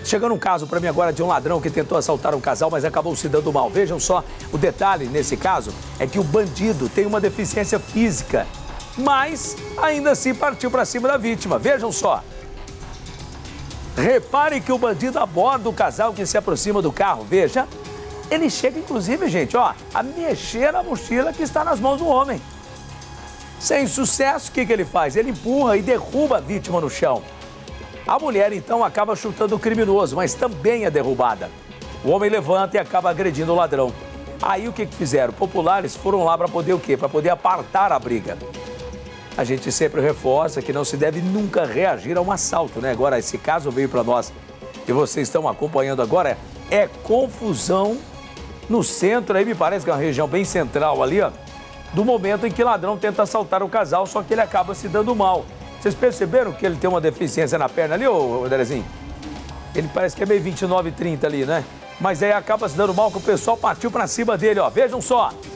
Chegando um caso para mim agora de um ladrão que tentou assaltar um casal, mas acabou se dando mal. Vejam só, o detalhe nesse caso é que o bandido tem uma deficiência física, mas ainda assim partiu para cima da vítima. Vejam só. Reparem que o bandido aborda o casal que se aproxima do carro. Veja, ele chega inclusive, gente, ó, a mexer na mochila que está nas mãos do homem. Sem sucesso, o que ele faz? Ele empurra e derruba a vítima no chão. A mulher, então, acaba chutando o criminoso, mas também é derrubada. O homem levanta e acaba agredindo o ladrão. Aí, o que fizeram? Populares foram lá para poder o quê? Para poder apartar a briga. A gente sempre reforça que não se deve nunca reagir a um assalto, né? Agora, esse caso veio para nós e vocês estão acompanhando agora, é confusão no centro, aí me parece que é uma região bem central ali, ó, do momento em que o ladrão tenta assaltar o casal, só que ele acaba se dando mal. Vocês perceberam que ele tem uma deficiência na perna ali, ô Andrezinho? Ele parece que é meio 29, 30 ali, né? Mas aí acaba se dando mal que o pessoal partiu pra cima dele, ó. Vejam só.